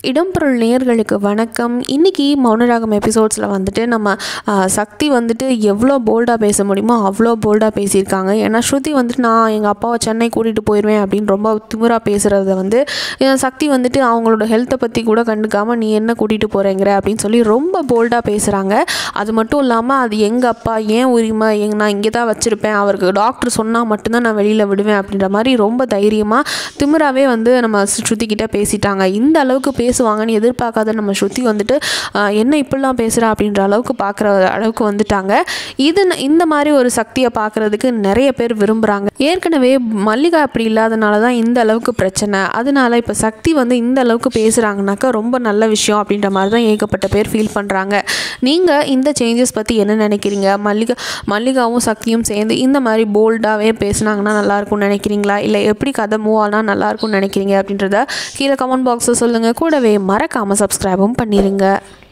இடம்பொருள் நேயர்களுக்கு வணக்கம். இன்றைக்கி மௌன ராகம் எபிசோட்ஸில் வந்துட்டு நம்ம சக்தி வந்துட்டு எவ்வளோ போல்டாக பேச முடியுமோ அவ்வளோ போல்டாக பேசியிருக்காங்க. ஏன்னா ஸ்ருதி வந்துட்டு நான் எங்கள் அப்பாவை சென்னை கூட்டிகிட்டு போயிடுவேன் அப்படின்னு ரொம்ப திமிராக பேசுகிறத வந்து சக்தி வந்துட்டு அவங்களோட ஹெல்த்தை பற்றி கூட கண்டுக்காமல் நீ என்ன கூட்டிகிட்டு போகிறேங்கிற அப்படின்னு சொல்லி ரொம்ப போல்டாக பேசுகிறாங்க. அது மட்டும் இல்லாமல் அது எங்கள் அப்பா ஏன் உரிமை நான் இங்கே தான் வச்சுருப்பேன், அவருக்கு டாக்டர் சொன்னால் மட்டும்தான் நான் வெளியில் விடுவேன் அப்படின்ற மாதிரி ரொம்ப தைரியமாக திமிராகவே வந்து நம்ம ஸ்ருதிக்கிட்ட பேசிட்டாங்க. இந்த அளவுக்கு பேசுவாங்கன்னு எதிர்பார்க்காத நம்ம ஸ்ருதி வந்துட்டு என்ன இப்படிலாம் பேசுகிறா அப்படின்ற அளவுக்கு பார்க்குற அளவுக்கு வந்துட்டாங்க. இந்த மாதிரி ஒரு சக்தியை பார்க்குறதுக்கு நிறைய பேர் விரும்புகிறாங்க. ஏற்கனவே மல்லிகா அப்படி இல்லாதனால தான் இந்த அளவுக்கு பிரச்சனை. அதனால இப்போ சக்தி வந்து இந்த அளவுக்கு பேசுகிறாங்கனாக்கா ரொம்ப நல்ல விஷயம் அப்படின்ற மாதிரி தான் ஏகப்பட்ட பேர் ஃபீல் பண்ணுறாங்க. நீங்கள் இந்த சேஞ்சஸ் பற்றி என்ன நினைக்கிறீங்க? மல்லிகாவும் சக்தியும் சேர்ந்து இந்த மாதிரி போல்டாகவே பேசுனாங்கன்னா நல்லாயிருக்கும்னு நினைக்கிறீங்களா, இல்லை எப்படி கதை மூவ் ஆனால் நல்லாயிருக்கும்னு நினைக்கிறீங்க அப்படின்றத கீழே கமெண்ட் பாக்ஸில் சொல்லுங்கள். கூடவே மறக்காமல் சப்ஸ்கிரைபும் பண்ணிடுங்க.